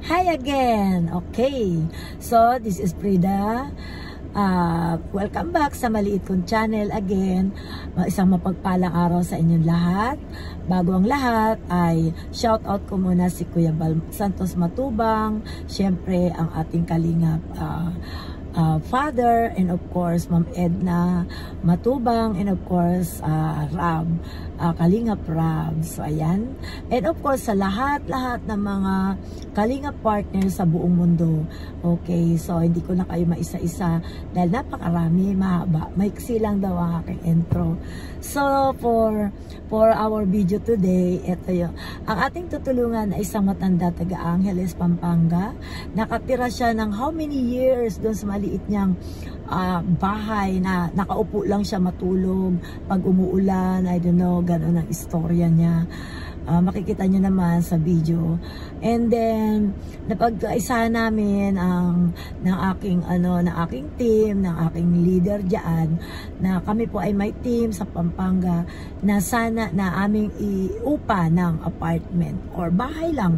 Hi again! Okay, so this is Freda. Welcome back sa maliit kong channel again. Isang mapagpalang araw sa inyong lahat. Bago ang lahat ay shout out ko muna si Kuya Val Santos Matubang, syempre ang ating kalingap father, and of course Ma'am Edna Matubang, and of course Rab, Kalingap Rab. So ayan, and of course sa lahat ng mga kalingap partners sa buong mundo. Okay, so hindi ko na kayo maisa-isa dahil napakarami, mahaba, maiksi lang daw ang aking intro. So for our video today, ito yun, ang ating tutulungan ay isang matanda taga Angeles, Pampanga. Nakatira siya ng how many years doon sa maliit niyang bahay na nakaupo lang siya matulog pag umuulan. I don't know, gano'n ang istorya niya. Makikita nyo naman sa video. And then napagkaisa namin ng aking team, ng aking leader diyan, na kami po ay may team sa Pampanga na sana na aming iupa ng apartment or bahay lang,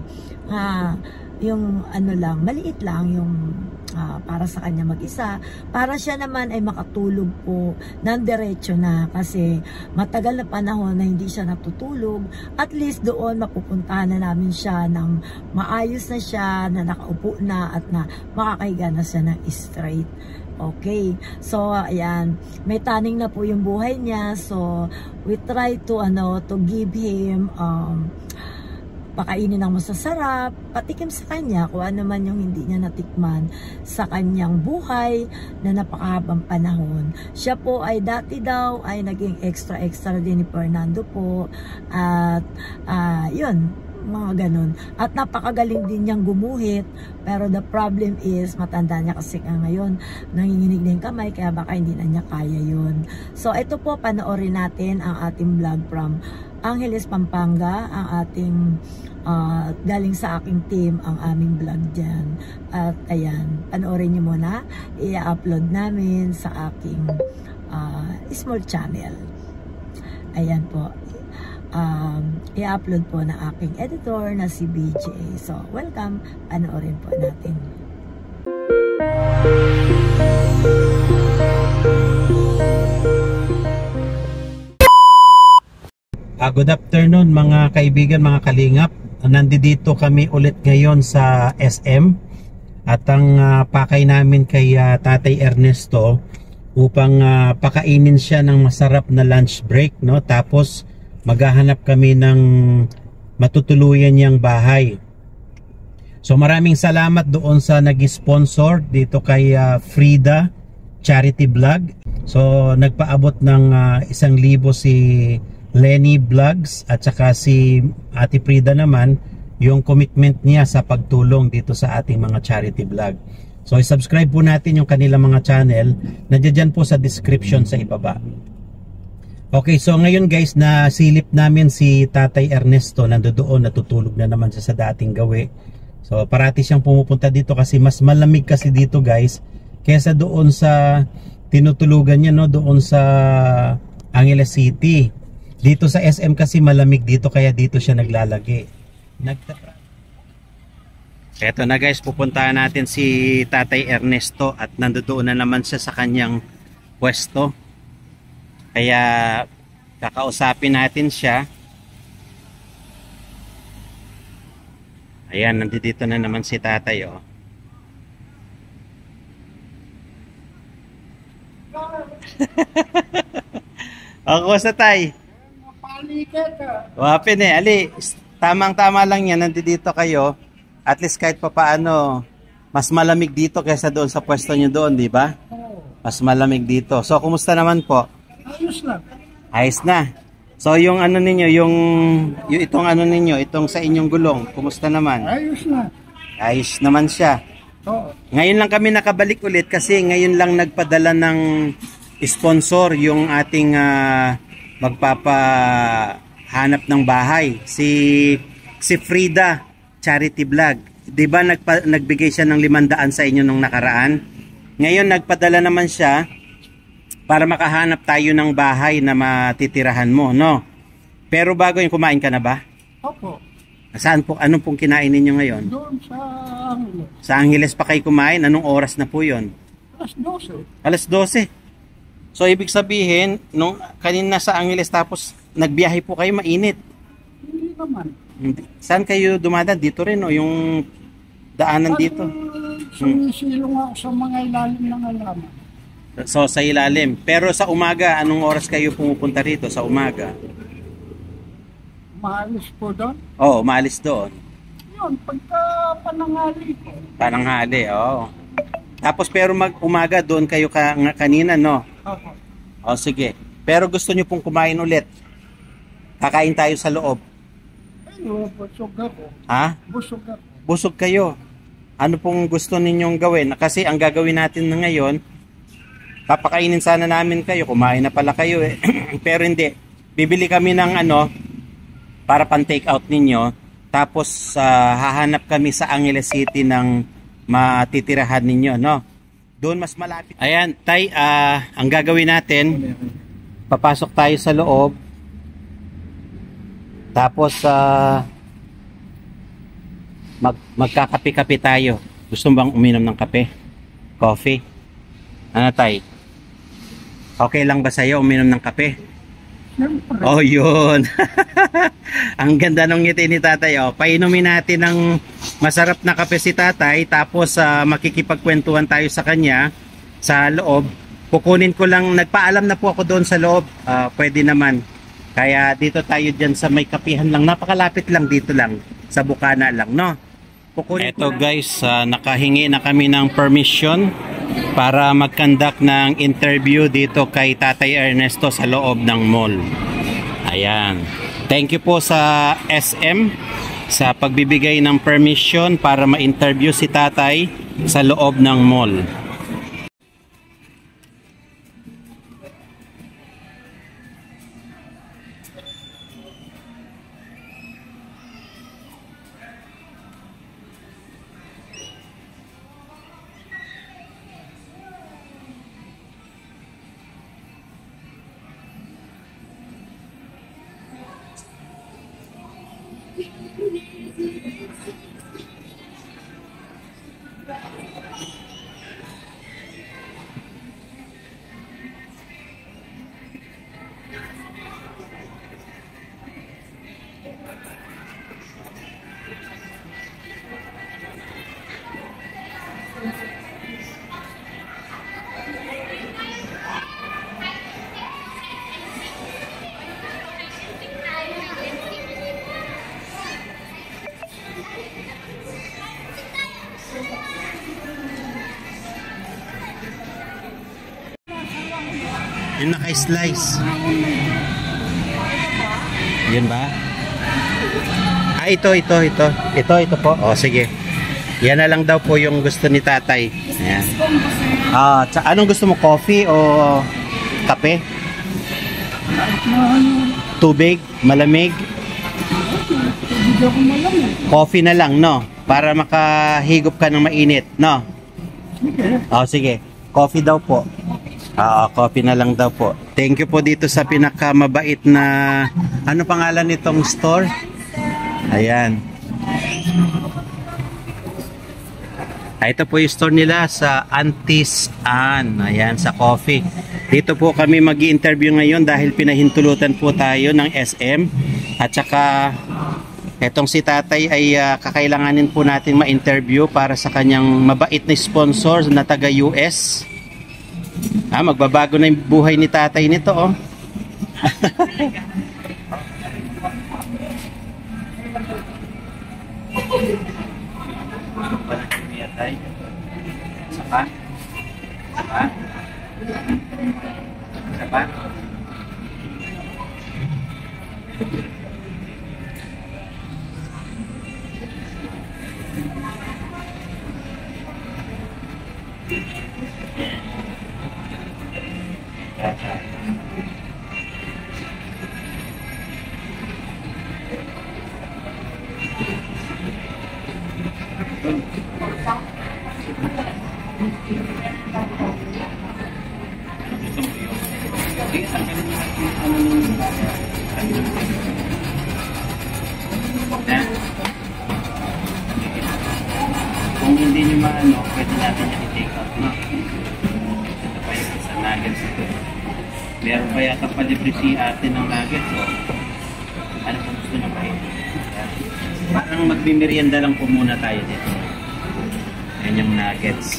yung lang, maliit lang yung para sa kanya mag-isa, para siya naman ay makatulog po ng diretso na, kasi matagal na panahon na hindi siya natutulog. At least doon mapupuntahan na namin siya ng maayos na siya, na nakaupo na at na makakahiga na siya ng straight. Okay, so ayan, may taning na po yung buhay niya. So we try to give him pakainin ng masasarap, patikim sa kanya kung ano man yung hindi niya natikman sa kanyang buhay na napakahabang panahon. Siya po ay dati daw ay naging extra din ni Fernando po, at yun, mga ganun. At napakagaling din niyang gumuhit, pero the problem is matanda niya kasi ngayon, nanginginig na yung kamay, kaya baka hindi na niya kaya yun. So ito po, panoorin natin ang ating vlog from Angeles, Pampanga, ang ating galing sa aking team, ang aming vlog dyan. At ayan, panoorin nyo muna, i-upload namin sa aking small channel. Ayan po, i-upload po na aking editor na si BJ. So welcome, panoorin po natin. Good afternoon mga kaibigan, mga kalingap. Nandito kami ulit ngayon sa SM at ang pakay namin kay Tatay Ernesto upang pakainin siya ng masarap na lunch break, no? Tapos maghahanap kami ng matutuluyan niyang bahay. So maraming salamat doon sa nag-sponsor dito kay Freda charity vlog. So nagpaabot ng 1,000 si Lenny Vlogs, at saka si Ate Freda naman, yung commitment niya sa pagtulong dito sa ating mga charity vlog. So i-subscribe po natin yung kanilang mga channel, nandiyan po sa description sa ibaba. Okay, so ngayon guys, nasilip namin si Tatay Ernesto, nandoon, natutulog na naman siya sa dating gawi. So parati siyang pumupunta dito kasi mas malamig kasi dito guys, kesa doon sa tinutulugan niya, no, doon sa Angeles City. Dito sa SM kasi malamig dito, kaya dito siya naglalagi. Eto na guys, pupuntahan natin si Tatay Ernesto at nandoon na naman siya sa kanyang pwesto. Kaya kakausapin natin siya. Ayan, nandito na naman si Tatay, oh. Ako sa Tay. Wapin ali, tamang-tama lang yan, nandito kayo. At least kahit pa paano, mas malamig dito kaysa doon sa pwesto nyo doon, di ba? Mas malamig dito. So, kumusta naman po? Ayos na. Ayos na. So, yung ninyo, yung itong ninyo, itong sa inyong gulong, kumusta naman? Ayos na. Ayos naman siya. Oo. Ngayon lang kami nakabalik ulit kasi ngayon lang nagpadala ng sponsor yung ating magpapahanap ng bahay, si Freda charity vlog. 'Di ba nagbigay siya ng 500 sa inyo nung nakaraan? Ngayon nagpadala naman siya para makahanap tayo ng bahay na matitirahan mo, no? Pero bago yung, kumain ka na ba? Opo. Saan po, anong pong kinain ninyo ngayon? Doon sa Angeles. Sa Angeles pa kayo kumain? Anong oras na po yun? Alas 12. Alas 12. So, ibig sabihin, nung kanina sa Angeles tapos nagbiyahe po kayo, mainit. Hindi naman. Saan kayo dumadaan? Dito rin, o yung daanan dito? Sumisilong ako sa mga ilalim ng halaman. So, sa ilalim. Pero sa umaga, anong oras kayo pumupunta rito sa umaga? Maalis po doon. Oo, umalis doon. Yun, pagka pananghali ko. Pananghali, oo. Tapos pero umaga doon kayo kanina, no? Opo. O sige. Pero gusto nyo pong kumain ulit. Kakain tayo sa loob. Ayun, busog ako. Ha? Busog ako. Busog kayo. Ano pong gusto ninyong gawin? Kasi ang gagawin natin na ngayon, papakainin sana namin kayo. Kumain na pala kayo eh. Pero hindi. Bibili kami ng ano, para pan take out ninyo. Tapos hahanap kami sa Angeles City ng matitirahan ninyo, no? Doon mas malapit. Ayan, Tay, ang gagawin natin, papasok tayo sa loob. Tapos magkakape-kape tayo. Gusto bang uminom ng kape? Coffee? Ano, Tay? Okay lang ba sa'yo uminom ng kape? Siyempre. Oh, yun. Ang ganda ng ngiti ni Tatay. Oh. Painumin natin ng masarap na kape si Tatay. Tapos makikipagkwentuhan tayo sa kanya sa loob. Kukunin ko lang, nagpaalam na po ako doon sa loob. Pwede naman. Kaya dito tayo dyan sa may kapihan lang. Napakalapit lang dito lang. Sa Bukana lang, no? Eto guys, nakahingi na kami ng permission para mag-conduct ng interview dito kay Tatay Ernesto sa loob ng mall. Ayan. Thank you po sa SM sa pagbibigay ng permission para ma-interview si Tatay sa loob ng mall. Yung naka-slice. Yun ba? Ito po. O, sige. Yan na lang daw po yung gusto ni Tatay. Ayan. Anong gusto mo? Coffee o kape? Tubig? Malamig? Coffee na lang, no? Para makahigop ka ng mainit, no? O, sige. Coffee daw po. Coffee na lang daw po. Thank you po dito sa pinakamabait na, ano pangalan nitong store? Ayan. Ito po yung store nila sa Aunties Ann. Ayan, sa coffee. Dito po kami mag-i-interview ngayon dahil pinahintulutan po tayo ng SM. At saka, etong si Tatay ay kakailanganin po natin ma-interview para sa kanyang mabait na sponsor na taga-US. Magbabago na yung buhay ni Tatay nito, oh. Sapa? Yan. Kung hindi nyo maano, pwede natin yan i-take out, no? Ito pa yung isa nuggets ito. Meron pa yata pa libre si ate ng nuggets, so ano kung gusto nyo kayo? Parang magmimerienda lang po muna tayo dito. Yan yung nuggets.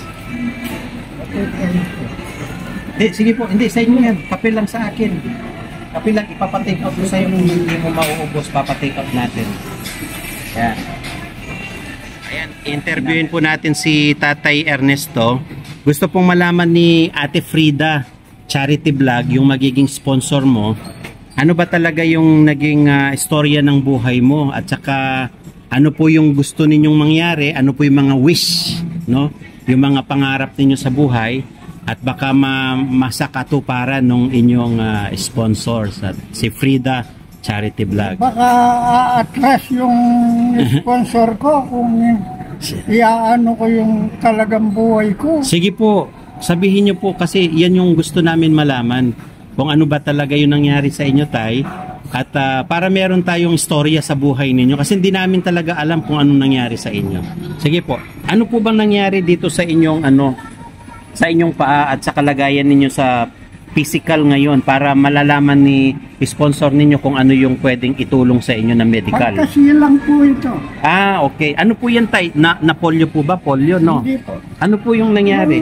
Hindi, sige po, hindi, sa inyo yan. Kape lang sa akin. Kape lang, ipapatake out ko sa'yo kung hindi mo mauubos, papatake out natin. Yan. Ayan, interviewin po natin si Tatay Ernesto. Gusto pong malaman ni Ate Freda, charity vlog, yung magiging sponsor mo. Ano ba talaga yung naging istorya ng buhay mo? At saka, ano po yung gusto ninyong mangyari? Ano po yung mga wish, no? Yung mga pangarap ninyo sa buhay? At baka masakatuparan ng inyong sponsors at si Freda Charity Vlog. Baka atras yung sponsor ko kung iaano ko yung talagang buhay ko. Sige po, sabihin nyo po kasi yan yung gusto namin malaman. Kung ano ba talaga yung nangyari sa inyo, Tay. At para meron tayong istorya sa buhay ninyo. Kasi hindi namin talaga alam kung anong nangyari sa inyo. Sige po, ano po bang nangyari dito sa inyong sa inyong paa at sa kalagayan ninyo sa physical ngayon para malalaman ni sponsor ninyo kung ano yung pwedeng itulong sa inyo na medical? Pagkasilang po ito. Ah, okay. Ano po yan, Tay? Na polio po ba? Polio, no? Hindi po. Ano po yung nangyari?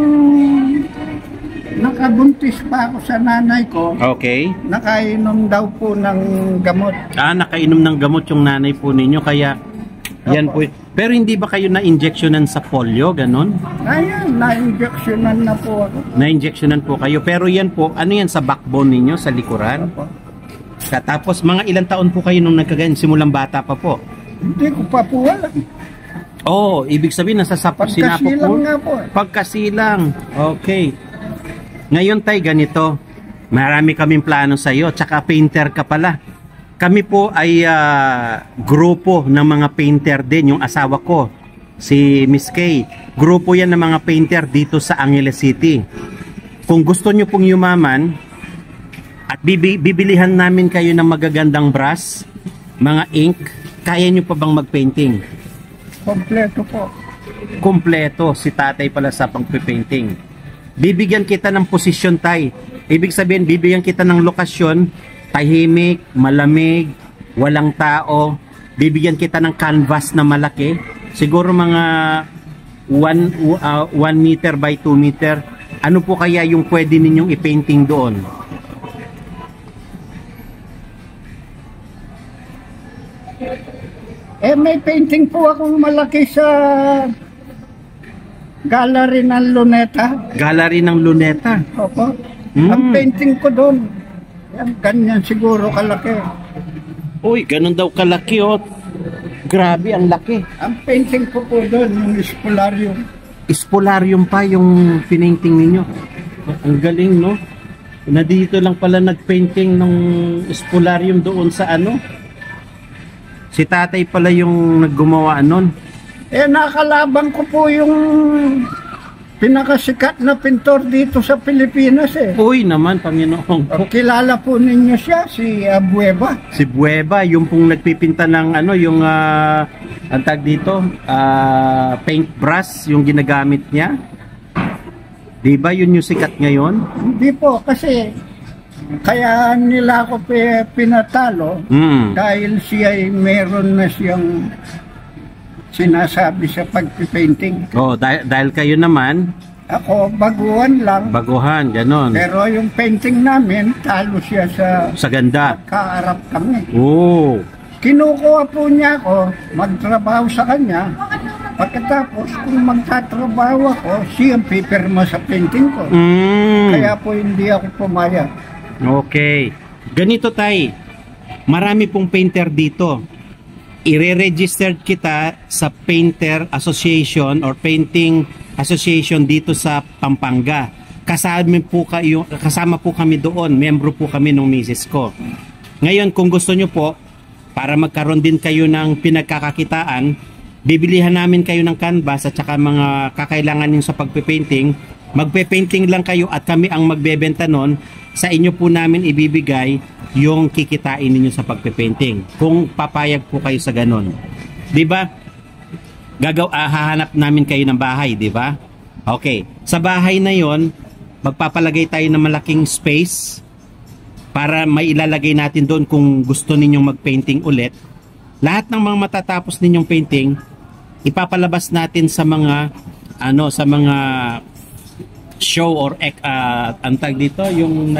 Nakabuntis pa ako sa nanay ko. Okay. Nakainom daw po ng gamot. Ah, nakainom ng gamot yung nanay po ninyo, kaya yan po. Pero hindi ba kayo na-injectionan sa polio, ganon? Ayun, na-injectionan na po ako. Na-injectionan po kayo. Pero yan po, ano yan sa backbone ninyo, sa likuran? Opo. Tapos mga ilang taon po kayo nung nagkagayon, simulang bata pa po? Hindi ko pa po alam. Oh, ibig sabihin nasa sinapo Pagkasilang po? nga po. Pagkasilang. Okay. Ngayon, Tay, ganito. Marami kaming plano sa iyo. Tsaka painter ka pala. Kami po ay grupo ng mga painter din. Yung asawa ko, si Miss Kay. Grupo yan ng mga painter dito sa Angeles City. Kung gusto nyo pong yumaman, at bibilihan namin kayo ng magagandang brush, mga ink, kaya nyo pa bang magpainting? Kompleto po. Kompleto. Si tatay pala sa pang-painting. Bibigyan kita ng posisyon, Tay. Ibig sabihin, bibigyan kita ng lokasyon, tahimik, malamig, walang tao. Bibigyan kita ng canvas na malaki. Siguro mga 1 meter by 2 meter. Ano po kaya yung pwede ninyong i-painting doon? May painting po akong malaki sa gallery ng Luneta. Gallery ng Luneta? Opo. Ang painting ko doon, yan, ganyan siguro kalaki. Uy, ganun daw kalaki, oh. Grabe, ang laki. Ang painting ko po doon, yung espolarium. Espolarium pa yung pinainting ninyo. Ang galing, no? Na dito lang pala nagpainting ng espolarium doon sa ano. Si tatay pala yung naggumawa nun. Nakalaban ko po yung pinakasikat na pintor dito sa Pilipinas eh. Uy naman, Panginoon. Kilala po ninyo siya, si Bueva. Si Bueva, yung pong nagpipinta ng ano, yung ang tag dito, paintbrush, yung ginagamit niya. Di ba yun yung sikat ngayon? Hindi po, kasi kaya nila ako pinatalo dahil siya ay meron na siyang sinasabi sa pagpipainting. Oh, dahil kayo naman, ako baguhan lang. Baguhan, ganon. Pero yung painting namin, talo siya sa ganda. Kaarap kami. Oh. Kinukuha po niya ako, magtrabaho sa kanya. Pagkatapos, kung magtatrabaho ako, siyang pipirma sa painting ko. Kaya po hindi ako pumayag. Okay. Ganito, Tay. Marami pong painter dito. I-re-registered kita sa Painter Association or Painting Association dito sa Pampanga. Kasama po kami doon. Membro po kami ng misis ko. Ngayon, kung gusto nyo po, para magkaroon din kayo ng pinagkakakitaan, bibilihan namin kayo ng canvas at saka mga kakailangan nyo sa pagpipainting. Magpe-painting lang kayo at kami ang magbebenta nun. Sa inyo po namin ibibigay yung kikitain ninyo sa pagpe-painting. Kung papayag po kayo sa ganon. 'Di ba? Hahanap namin kayo ng bahay, 'di ba? Okay. Sa bahay na 'yon, magpapalagay tayo ng malaking space para may ilalagay natin doon kung gusto ninyong mag-painting ulit. Lahat ng mga matatapos ninyong painting, ipapalabas natin sa mga show or antag dito yung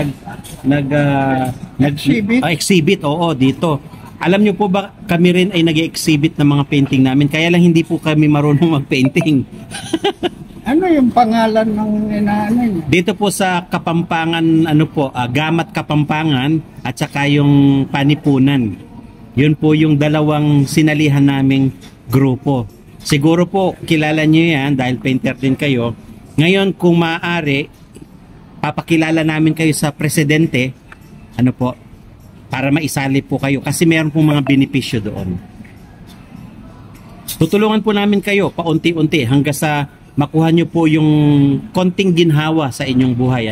exhibit, oo, dito. Alam nyo po ba, kami rin ay nag-exhibit ng mga painting namin, kaya lang hindi po kami marunong mag-painting. Ano yung pangalan ng inaanay? Dito po sa Kapampangan, Gamat Kapampangan at saka yung Panipunan. Yun po yung dalawang sinalihan naming grupo. Siguro po kilala nyo yan dahil painter din kayo. Ngayon kung maaari, papakilala namin kayo sa presidente, para maisali po kayo kasi meron po mga benepisyo doon. Tutulungan po namin kayo paunti-unti hanggang sa makuha nyo po yung konting ginhawa sa inyong buhay.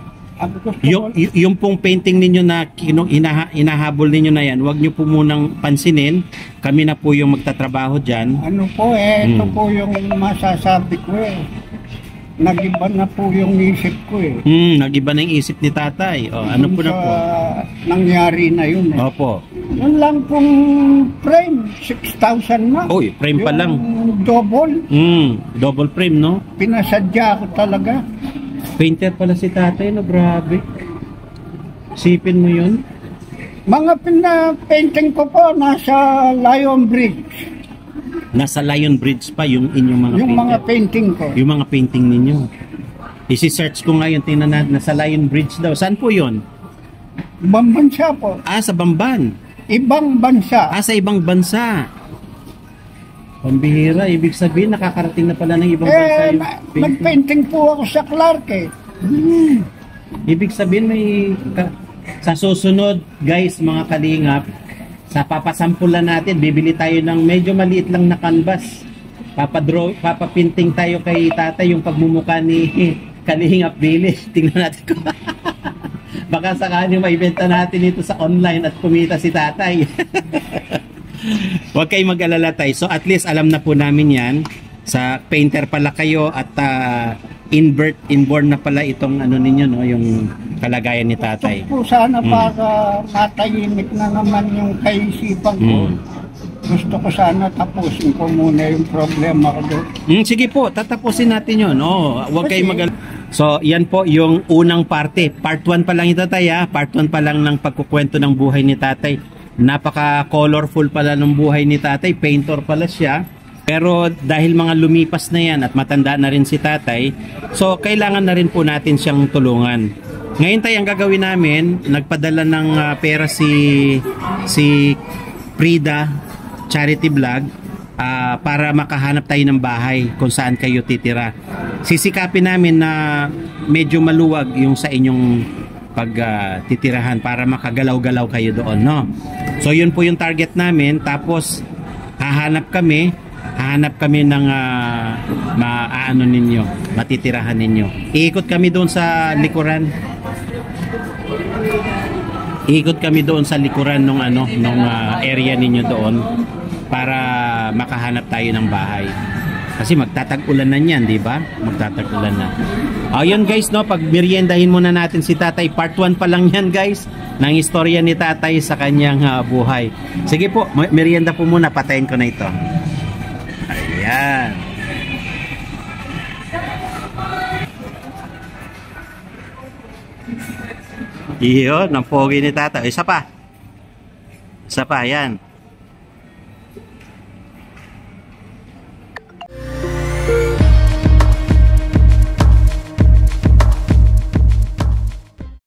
Yung pong painting ninyo na inahabol ninyo na yan, huwag nyo po munang pansinin. Kami na po yung magtatrabaho dyan. Ito po yung masasabi ko Nag-iba na po yung isip ko Nag-iba na yung isip ni tatay. Ano po na po? Nangyari na yun Opo. Yun lang pong frame, 6,000 na. Uy, frame pa lang. Double. Double frame, no? Pinasadya ko talaga. Painter pala si tatay, no? Grabe. Sipin mo yun? Mga pina-painting ko po nasa Lion Bridge. Nasa Lion Bridge pa yung inyong mga yung mga painting ko. Yung mga painting ninyo. Isi-search ko ngayon, tingnan natin, nasa Lion Bridge daw. Saan po yun? Ibang bansa po. Sa Bamban. Ibang bansa. Sa ibang bansa. Pambihira, ibig sabihin nakakarating na pala ng ibang bansa yung painting. Nag-painting po ako sa Clark Ibig sabihin sa susunod, guys, mga kalingap, sa papasampulan natin, bibili tayo ng medyo maliit lang na canvas. Papapinting tayo kay tatay yung pagmumukha ni Kalingap Billy. Tingnan natin ko. Baka sakali maibenta natin ito sa online at kumita si tatay. Huwag kayong mag-alala tayo. So at least alam na po namin yan. Sa painter pala kayo at inborn na pala itong ninyo, no, yung kalagayan ni tatay. Gusto po sana para matahimik na naman yung kaisipan ko. Gusto ko sana tapusin ko muna yung problema ko doon. Sige po, tatapusin natin yun. Huwag kayong mag-alala. So yan po yung unang parte. Part 1 pa lang ito tatay, Part 1 pa lang ng pagkukwento ng buhay ni tatay. Napaka-colorful pala ng buhay ni tatay. Painter pala siya. Pero dahil mga lumipas na yan at matanda na rin si tatay, so kailangan na rin po natin siyang tulungan. Ngayon tayo ang gagawin namin, nagpadala ng pera si Freda, charityvlog, para makahanap tayo ng bahay kung saan kayo titira. Sisikapin namin na medyo maluwag yung sa inyong pagtitirahan para makagalaw-galaw kayo doon, no? So yun po yung target namin. Tapos hahanap kami ng matitirahan ninyo. Iikot kami doon sa likuran. Nung area ninyo doon para makahanap tayo ng bahay. Kasi magtatag-ulan na niyan, di ba? Magtatag-ulan na. Ayun guys, no, pag meriendahin muna natin si tatay. Part 1 pa lang yan guys, ng istorya ni tatay sa kanyang buhay. Sige po, merienda po muna, patayin ko na ito. Ayan. Iyon, ang pogi ni tatay. Isa pa, yan.